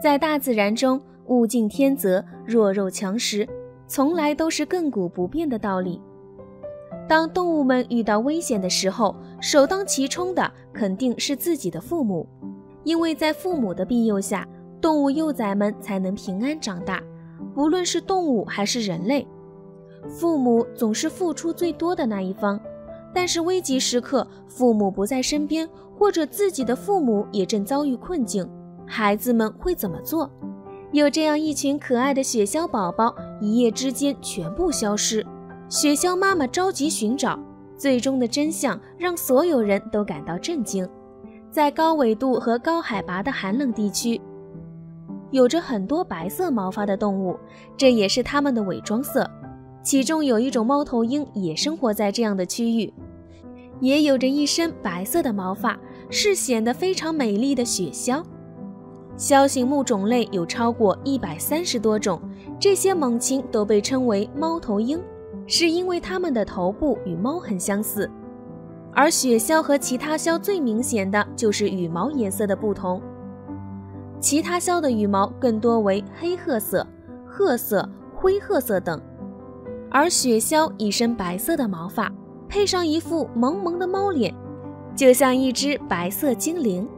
在大自然中，物竞天择，弱肉强食，从来都是亘古不变的道理。当动物们遇到危险的时候，首当其冲的肯定是自己的父母，因为在父母的庇佑下，动物幼崽们才能平安长大。不论是动物还是人类，父母总是付出最多的那一方。但是危急时刻，父母不在身边，或者自己的父母也正遭遇困境，孩子们会怎么做？有这样一群可爱的雪鸮宝宝，一夜之间全部消失。雪鸮妈妈着急寻找，最终的真相让所有人都感到震惊。在高纬度和高海拔的寒冷地区，有着很多白色毛发的动物，这也是它们的伪装色。其中有一种猫头鹰也生活在这样的区域，也有着一身白色的毛发，是显得非常美丽的雪鸮。鸮形目种类有超过130多种，这些猛禽都被称为猫头鹰，是因为它们的头部与猫很相似。而雪鸮和其他鸮最明显的就是羽毛颜色的不同，其他鸮的羽毛更多为黑褐色、褐色、灰褐色等，而雪鸮一身白色的毛发，配上一副萌萌的猫脸，就像一只白色精灵。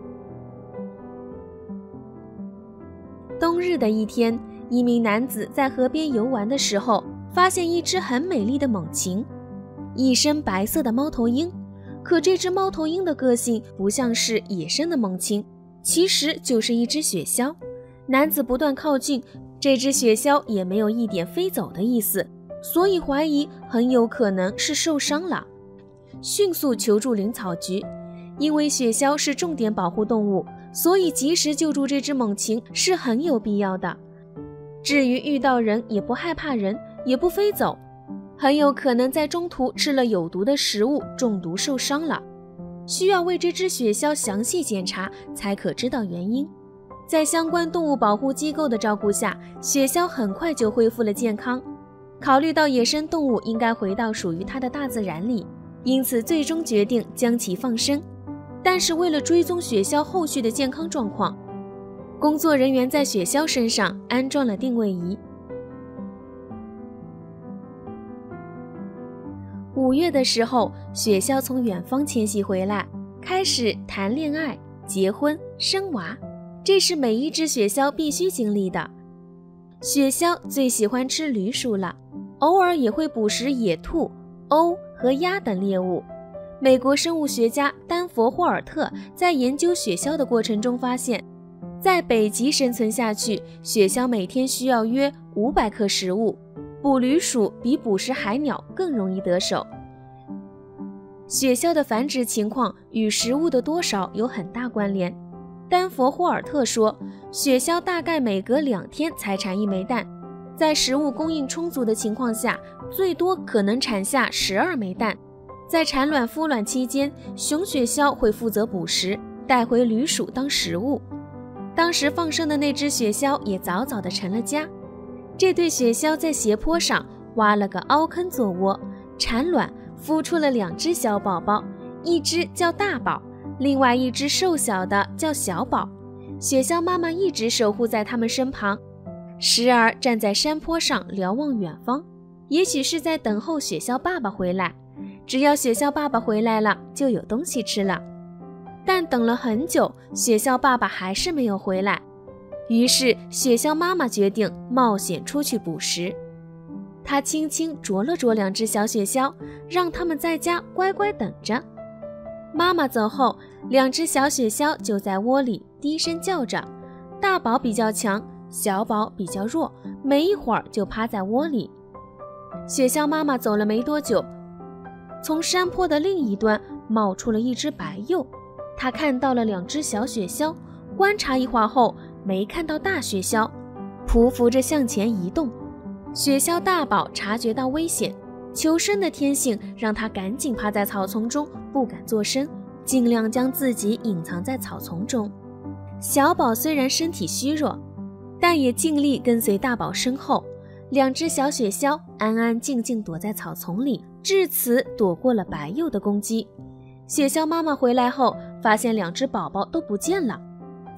冬日的一天，一名男子在河边游玩的时候，发现一只很美丽的猛禽，一身白色的猫头鹰。可这只猫头鹰的个性不像是野生的猛禽，其实就是一只雪鸮。男子不断靠近，这只雪鸮也没有一点飞走的意思，所以怀疑很有可能是受伤了，迅速求助林草局。因为雪鸮是重点保护动物，所以及时救助这只猛禽是很有必要的。至于遇到人也不害怕人，也不飞走，很有可能在中途吃了有毒的食物中毒受伤了，需要为这只雪鸮详细检查才可知道原因。在相关动物保护机构的照顾下，雪鸮很快就恢复了健康。考虑到野生动物应该回到属于它的大自然里，因此最终决定将其放生。但是为了追踪雪鸮后续的健康状况，工作人员在雪鸮身上安装了定位仪。5月的时候，雪鸮从远方迁徙回来，开始谈恋爱、结婚、生娃，这是每一只雪鸮必须经历的。雪鸮最喜欢吃驴鼠了，偶尔也会捕食野兔、鸥和鸭等猎物。美国生物学家丹佛霍尔特在研究雪鸮的过程中发现，在北极生存下去，雪鸮每天需要约500克食物，捕驴鼠比捕食海鸟更容易得手。雪鸮的繁殖情况与食物的多少有很大关联。丹佛霍尔特说，雪鸮大概每隔2天才产1枚蛋，在食物供应充足的情况下，最多可能产下12枚蛋。在产卵孵卵期间，雄雪鸮会负责捕食，带回驴鼠当食物。当时放生的那只雪鸮也早早地成了家。这对雪鸮在斜坡上挖了个凹坑做窝，产卵孵出了2只小宝宝，一只叫大宝，另外一只瘦小的叫小宝。雪鸮妈妈一直守护在它们身旁，时而站在山坡上瞭望远方，也许是在等候雪鸮爸爸回来。只要雪鸮爸爸回来了，就有东西吃了。但等了很久，雪鸮爸爸还是没有回来，于是雪鸮妈妈决定冒险出去捕食。她轻轻啄了啄2只小雪鸮，让它们在家乖乖等着。妈妈走后，2只小雪鸮就在窝里低声叫着，大宝比较强，小宝比较弱，没一会儿就趴在窝里。雪鸮妈妈走了没多久，从山坡的另一端冒出了一只白鼬，他看到了2只小雪鸮，观察一会儿后没看到大雪鸮，匍匐着向前移动。雪鸮大宝察觉到危险，求生的天性让他赶紧趴在草丛中，不敢作声，尽量将自己隐藏在草丛中。小宝虽然身体虚弱，但也尽力跟随大宝身后。2只小雪鸮安安静静躲在草丛里，至此躲过了白鼬的攻击。雪鸮妈妈回来后，发现2只宝宝都不见了。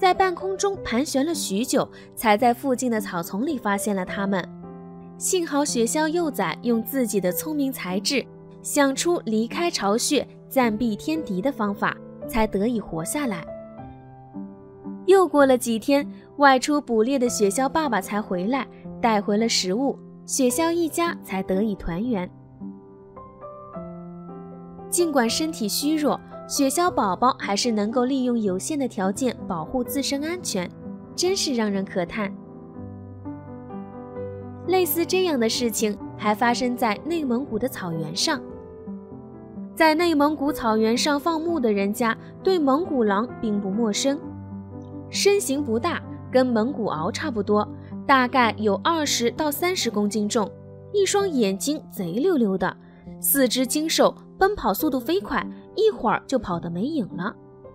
在半空中盘旋了许久，才在附近的草丛里发现了它们。幸好雪鸮幼崽用自己的聪明才智，想出离开巢穴、暂避天敌的方法，才得以活下来。又过了几天，外出捕猎的雪鸮爸爸才回来，带回了食物，雪鸮一家才得以团圆。尽管身体虚弱，雪鸮宝宝还是能够利用有限的条件保护自身安全，真是让人可叹。类似这样的事情还发生在内蒙古的草原上。在内蒙古草原上放牧的人家对蒙古狼并不陌生，身形不大，跟蒙古獒差不多，大概有20到30公斤重，一双眼睛贼溜溜的，四肢精瘦，奔跑速度飞快，一会儿就跑得没影了。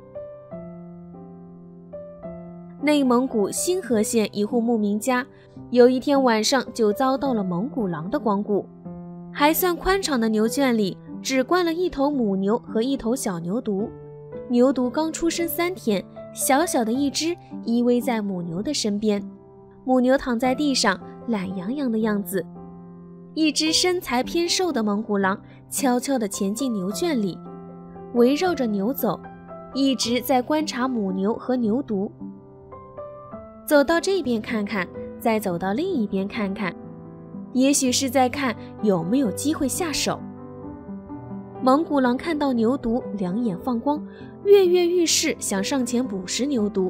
内蒙古新河县一户牧民家，有一天晚上就遭到了蒙古狼的光顾。还算宽敞的牛圈里，只关了一头母牛和一头小牛犊。牛犊刚出生3天，小小的一只依偎在母牛的身边，母牛躺在地上，懒洋洋的样子。一只身材偏瘦的蒙古狼悄悄地潜进牛圈里，围绕着牛走，一直在观察母牛和牛犊。走到这边看看，再走到另一边看看，也许是在看有没有机会下手。蒙古狼看到牛犊，两眼放光，跃跃欲试，想上前捕食牛犊。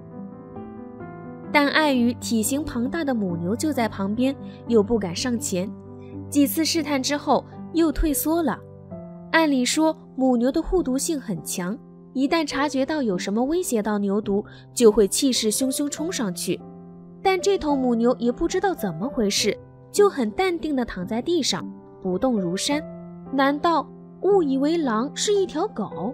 但碍于体型庞大的母牛就在旁边，又不敢上前，几次试探之后又退缩了。按理说母牛的护犊性很强，一旦察觉到有什么威胁到牛犊，就会气势汹汹冲上去。但这头母牛也不知道怎么回事，就很淡定地躺在地上，不动如山。难道误以为狼是一条狗？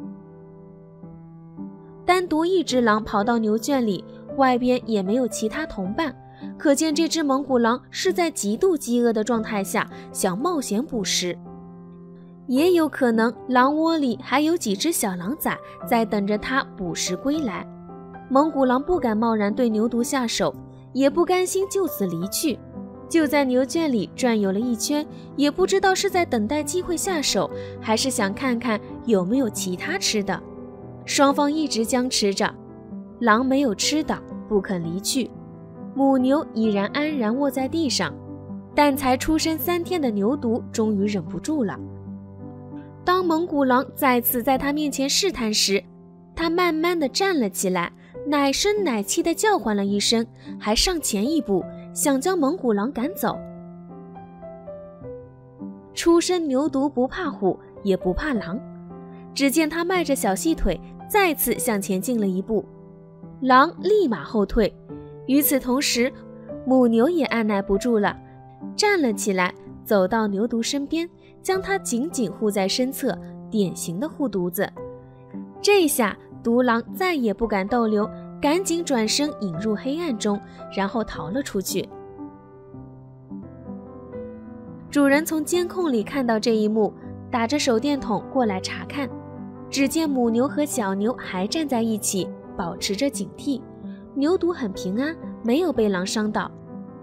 单独一只狼跑到牛圈里，外边也没有其他同伴，可见这只蒙古狼是在极度饥饿的状态下想冒险捕食。也有可能狼窝里还有几只小狼崽在等着它捕食归来。蒙古狼不敢贸然对牛犊下手，也不甘心就此离去，就在牛圈里转悠了一圈，也不知道是在等待机会下手，还是想看看有没有其他吃的。双方一直僵持着，狼没有吃的，不肯离去，母牛依然安然卧在地上。但才出生3天的牛犊终于忍不住了。当蒙古狼再次在他面前试探时，他慢慢地站了起来，奶声奶气地叫唤了一声，还上前一步，想将蒙古狼赶走。初生牛犊不怕虎，也不怕狼，只见他迈着小细腿，再次向前进了一步，狼立马后退。与此同时，母牛也按耐不住了，站了起来，走到牛犊身边，将它紧紧护在身侧，典型的护犊子。这下独狼再也不敢逗留，赶紧转身引入黑暗中，然后逃了出去。主人从监控里看到这一幕，打着手电筒过来查看，只见母牛和小牛还站在一起，保持着警惕。牛犊很平安，没有被狼伤到。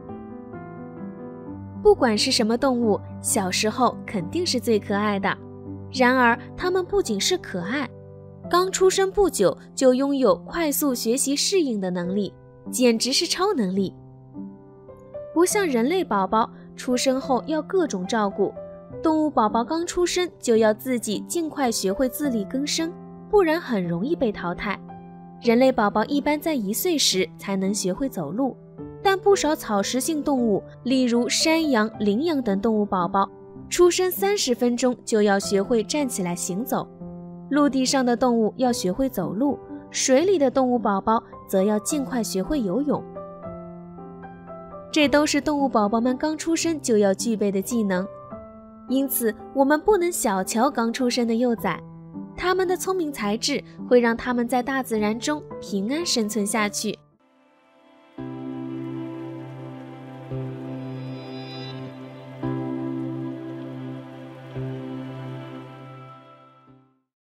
不管是什么动物，小时候肯定是最可爱的。然而它们不仅是可爱，刚出生不久就拥有快速学习适应的能力，简直是超能力。不像人类宝宝出生后要各种照顾，动物宝宝刚出生就要自己尽快学会自力更生，不然很容易被淘汰。人类宝宝一般在1岁时才能学会走路，但不少草食性动物，例如山羊、羚羊等动物宝宝，出生30分钟就要学会站起来行走。陆地上的动物要学会走路，水里的动物宝宝则要尽快学会游泳。这都是动物宝宝们刚出生就要具备的技能，因此我们不能小瞧刚出生的幼崽，他们的聪明才智会让他们在大自然中平安生存下去。